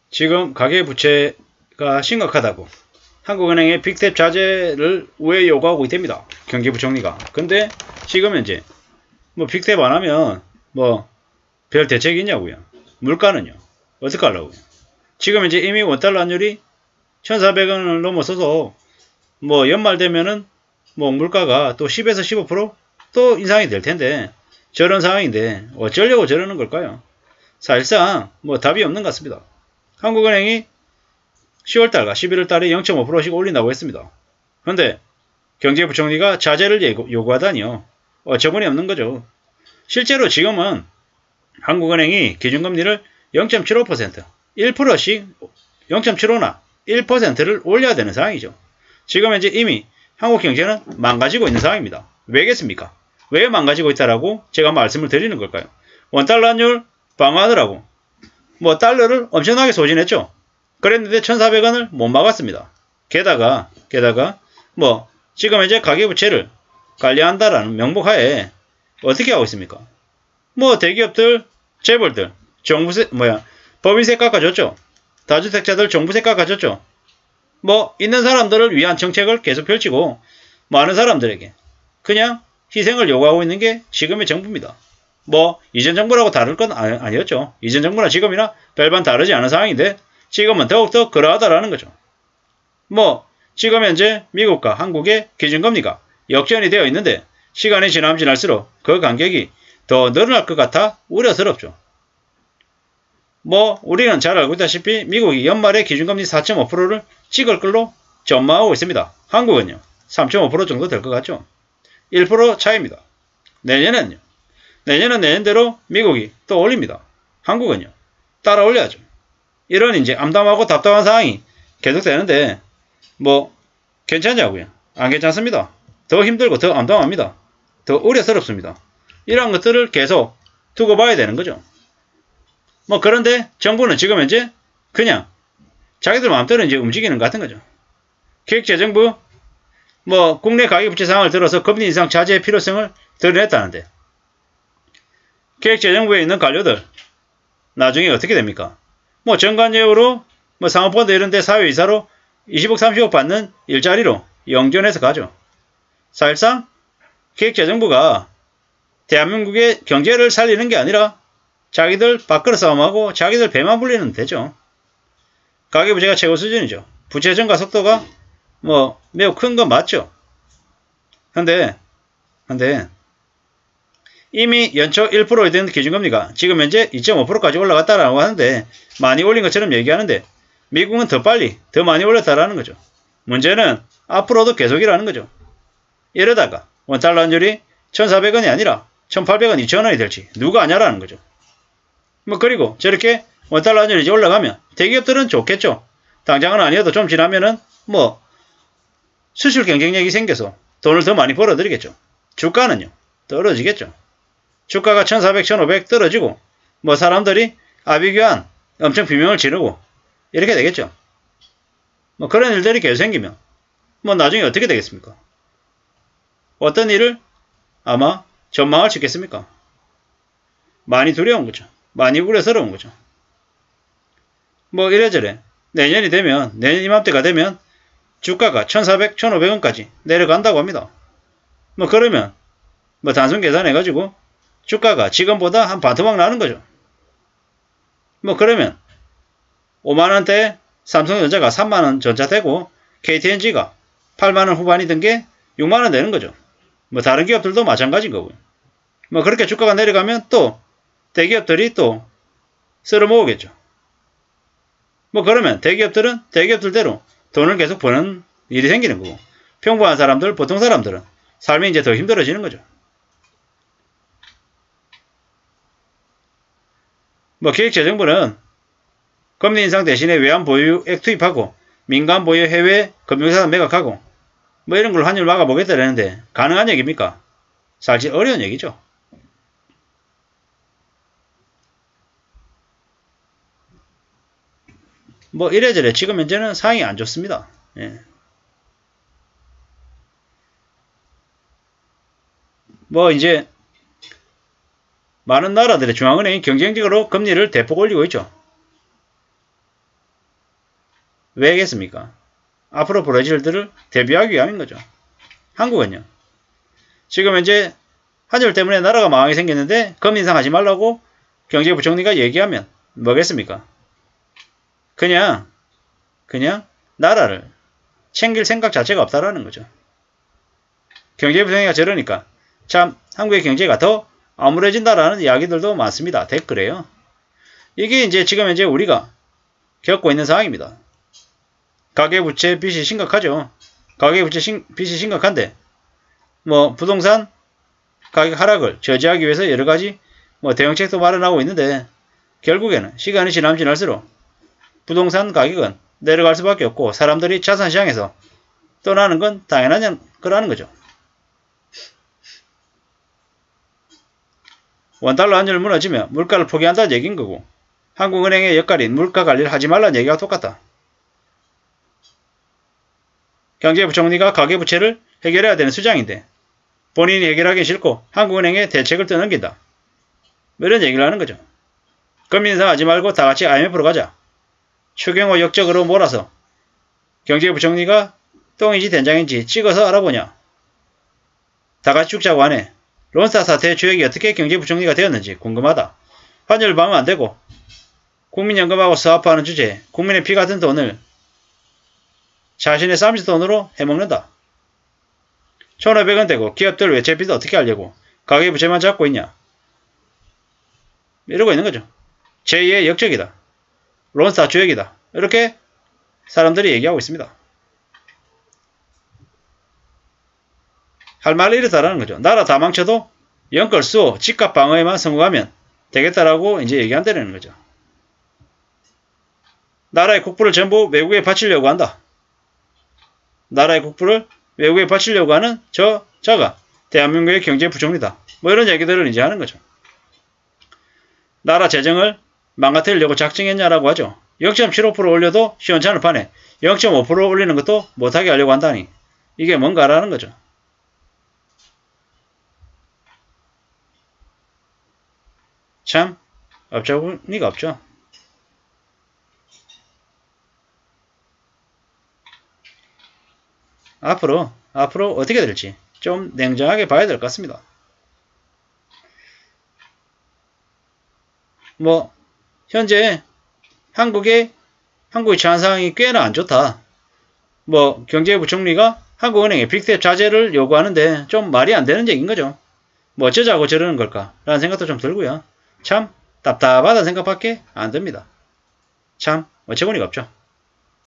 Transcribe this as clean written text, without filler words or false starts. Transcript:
지금 가계부채가 심각하다고 한국은행의 빅탭 자제를 왜 요구하고 있답니다. 경제부총리가. 근데 지금 현재 뭐 빅탭 안 하면 뭐 별 대책이 있냐고요. 물가는요. 어떻게 하려고요. 지금 현재 이미 원달러 환율이 1,400원을 넘어서서 뭐 연말 되면은 뭐 물가가 또 10에서 15% 인상이 될 텐데 저런 상황인데 어쩌려고 저러는 걸까요? 사실상 뭐 답이 없는 것 같습니다. 한국은행이 10월달과 11월달에 0.5%씩 올린다고 했습니다. 그런데 경제부총리가 자제를 요구하다니요. 어처구니 없는 거죠. 실제로 지금은 한국은행이 기준금리를 0.75%, 1%씩 0.75나 1%를 올려야 되는 상황이죠. 지금 현재 이미 한국 경제는 망가지고 있는 상황입니다. 왜겠습니까? 왜 망가지고 있다라고 제가 말씀을 드리는 걸까요? 원달러 환율 방어하느라고 뭐 달러를 엄청나게 소진했죠. 그랬는데 1,400원을 못 막았습니다. 게다가 뭐 지금 현재 가계부채를 관리한다라는 명목하에 어떻게 하고 있습니까? 뭐 대기업들, 재벌들, 법인세 깎아줬죠. 다주택자들 종부세 깎아줬죠. 뭐 있는 사람들을 위한 정책을 계속 펼치고 많은 사람들에게 그냥 희생을 요구하고 있는 게 지금의 정부입니다. 뭐 이전 정부라고 다를 건 아니었죠. 이전 정부나 지금이나 별반 다르지 않은 상황인데 지금은 더욱더 그러하다라는 거죠. 뭐 지금 현재 미국과 한국의 기준금리가 역전이 되어 있는데 시간이 지나면 지날수록 그 간격이 더 늘어날 것 같아 우려스럽죠. 뭐 우리는 잘 알고 있다시피 미국이 연말에 기준금리 4.5%를 찍을 걸로 전망하고 있습니다. 한국은요 3.5% 정도 될 것 같죠. 1% 차이입니다. 내년은 내년대로 미국이 또 올립니다. 한국은요 따라 올려야죠. 이런 이제 암담하고 답답한 상황이 계속되는데 뭐 괜찮냐고요? 안 괜찮습니다. 더 힘들고 더 암담합니다. 더 우려스럽습니다. 이러한 것들을 계속 두고 봐야 되는 거죠. 뭐 그런데 정부는 지금 현재 그냥 자기들 마음대로 이제 움직이는 것 같은 거죠. 기획재정부 뭐 국내 가계부채 상황을 들어서 금리 인상 자제의 필요성을 드러냈다는데 기획재정부에 있는 관료들 나중에 어떻게 됩니까? 뭐 정관예우로 뭐 상업펀드 이런데 사회이사로 20억 30억 받는 일자리로 영전해서 가죠. 사실상 기획재정부가 대한민국의 경제를 살리는 게 아니라 자기들 밥그릇 싸움하고 자기들 배만 불리는 데죠. 가계부채가 최고 수준이죠. 부채 증가 속도가 뭐 매우 큰 건 맞죠. 근데 이미 연초 1%에 된 기준금리가 지금 현재 2.5%까지 올라갔다라고 하는데 많이 올린 것처럼 얘기하는데 미국은 더 빨리 더 많이 올렸다라는 거죠. 문제는 앞으로도 계속이라는 거죠. 이러다가 원달러 환율이 1,400원이 아니라 1,800원, 2,000원이 될지 누가 아냐라는 거죠. 뭐 그리고 저렇게 원달러 환율이 이제 올라가면 대기업들은 좋겠죠. 당장은 아니어도 좀 지나면은 뭐 수출 경쟁력이 생겨서 돈을 더 많이 벌어들이겠죠. 주가는요 떨어지겠죠. 주가가 1,400, 1,500 떨어지고 뭐 사람들이 아비규환 엄청 비명을 지르고 이렇게 되겠죠. 뭐 그런 일들이 계속 생기면 뭐 나중에 어떻게 되겠습니까? 어떤 일을 아마 전망할 수 있겠습니까? 많이 두려운 거죠. 많이 우려스러운 거죠. 뭐 이래저래 내년 이맘때가 되면 주가가 1,400, 1,500원까지 내려간다고 합니다. 뭐 그러면 뭐 단순 계산해가지고 주가가 지금보다 한 반토막 나는 거죠. 뭐 그러면 5만원대에 삼성전자가 3만원 전자되고 KTNG가 8만원 후반이던 게 6만원 되는 거죠. 뭐 다른 기업들도 마찬가지인 거고요. 뭐 그렇게 주가가 내려가면 또 대기업들이 또 쓸어모으겠죠. 뭐 그러면 대기업들은 대기업들대로 돈을 계속 버는 일이 생기는 거고 평범한 사람들, 보통 사람들은 삶이 이제 더 힘들어지는 거죠. 뭐 기획재정부는 금리 인상 대신에 외환 보유액 투입하고 민간 보유 해외 금융자산 매각하고 뭐 이런 걸 환율 막아보겠다라는데 가능한 얘기입니까? 사실 어려운 얘기죠. 뭐 이래저래 지금 현재는 상황이 안 좋습니다. 예. 뭐 이제 많은 나라들의 중앙은행이 경쟁적으로 금리를 대폭 올리고 있죠. 왜겠습니까? 앞으로 벌어질 일들을 대비하기 위함인 거죠. 한국은요. 지금 현재 환율 때문에 나라가 망하게 생겼는데 금리 인상하지 말라고 경제부총리가 얘기하면 뭐겠습니까? 그냥 나라를 챙길 생각 자체가 없다라는 거죠. 경제부총리가 저러니까 참 한국의 경제가 더 암울해진다라는 이야기들도 많습니다. 댓글에요. 이게 이제 지금 현재 우리가 겪고 있는 상황입니다. 가계부채 빚이 심각하죠. 가계부채 빚이 심각한데 뭐 부동산 가격 하락을 저지하기 위해서 여러가지 뭐 대응책도 마련하고 있는데 결국에는 시간이 지날수록 부동산 가격은 내려갈 수밖에 없고 사람들이 자산시장에서 떠나는 건 당연한 거라는 거죠. 원달러 환율 무너지면 물가를 포기한다는 얘기인 거고 한국은행의 역할인 물가 관리를 하지 말라는 얘기가 똑같다. 경제부총리가 가계부채를 해결해야 되는 수장인데 본인이 해결하기 싫고 한국은행에 대책을 떠넘긴다. 이런 얘기를 하는 거죠. 금리 인상하지 말고 다같이 IMF로 가자. 추경호 역적으로 몰아서 경제부총리가 똥인지 된장인지 찍어서 알아보냐. 다같이 죽자고 하네. 론스타 사태의 주역이 어떻게 경제부총리가 되었는지 궁금하다. 환율 방어 안되고 국민연금하고 사업하는 주제에 국민의 피 같은 돈을 자신의 쌈짓 돈으로 해먹는다. 1,500원 되고 기업들 외채빚 어떻게 하려고 가계부채만 잡고 있냐. 이러고 있는 거죠. 제2의 역적이다. 론스타 주역이다. 이렇게 사람들이 얘기하고 있습니다. 할 말이 이렇다라는 거죠. 나라 다 망쳐도 연끌 수호 집값 방어에만 성공하면 되겠다라고 이제 얘기한다는 거죠. 나라의 국부를 전부 외국에 바치려고 한다. 나라의 국부를 외국에 바치려고 하는 저가 대한민국의 경제부총리다. 뭐 이런 얘기들을 이제 하는 거죠. 나라 재정을 망가뜨리려고 작정했냐라고 하죠. 0.75% 올려도 시원찮을 판에 0.5% 올리는 것도 못하게 하려고 한다니 이게 뭔가라는 거죠. 참 업자분이가 없죠. 앞으로 어떻게 될지 좀 냉정하게 봐야 될 것 같습니다. 뭐 현재 한국의 처한 상황이 꽤나 안 좋다. 뭐 경제부총리가 한국은행에 빅스텝 자제를 요구하는데 좀 말이 안 되는 얘기인 거죠. 뭐 어쩌자고 저러는 걸까 라는 생각도 좀 들고요. 참 답답하다는 생각밖에 안 듭니다. 참 어처구니가 없죠.